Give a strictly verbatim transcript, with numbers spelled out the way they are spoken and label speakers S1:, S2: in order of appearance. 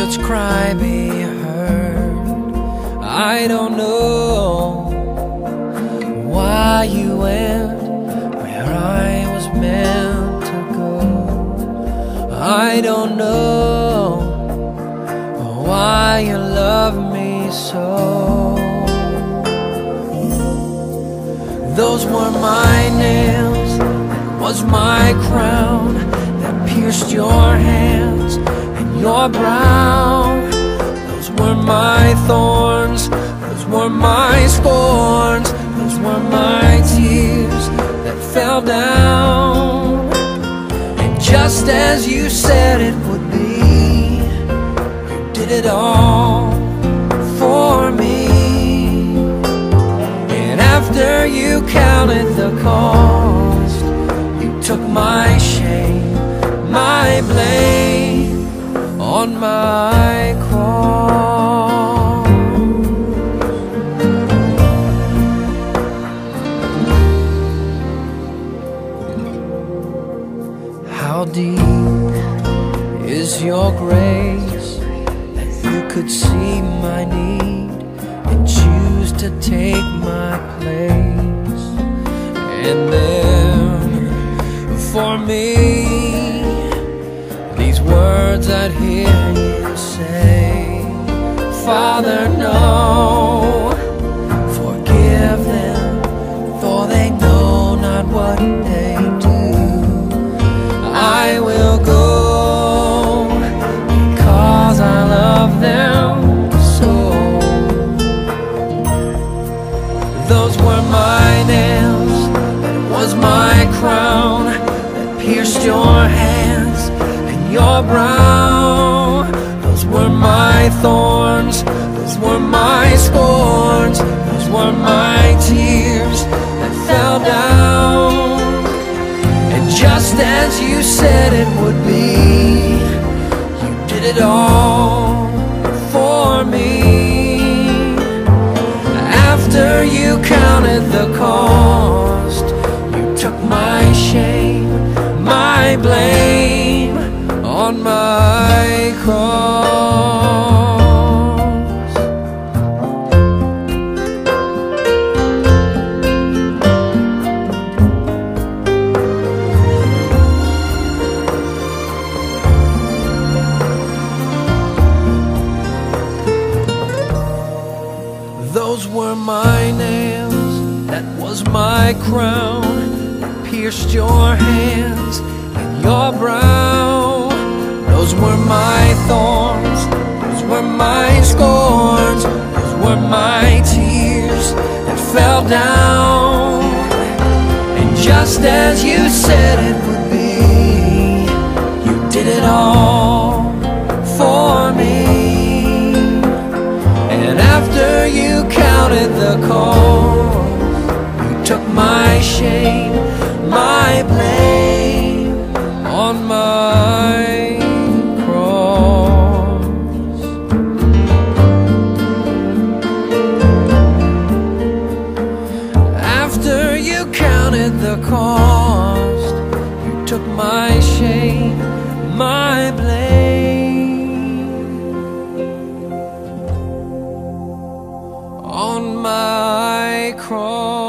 S1: God's cry be heard. I don't know why you went where I was meant to go. I don't know why you love me so. Those were my nails, that was my crown, that pierced your hands and your brow. Those were my thorns, those were my scorns, those were my tears that fell down. And just as you said it would be, you did it all for me. And after you counted the cost, you took my shame, my blame on my cross. How deep is your grace that you could see my need and choose to take my place? And then for me, these words I'd hear you say, Father, no, forgive them, for they know not what they do. I will go because I love them so. Those were my nails, that was my crown, that pierced your hands and your brow. Those were my thorns, those were my scorns, those were my tears that fell down. And just as you said it would be, you did it all for me. After you counted the cost, you took my shame, my blame on my cross. Those were my nails, that was my crown, that pierced your hands and your brow. Those were my thorns, those were my scorns, those were my tears that fell down. And just as you said it would be, you did it all for me. And after you counted the cost, you took my shame, my blame on my cross. After you counted the cost, you took my shame, my blame on my cross.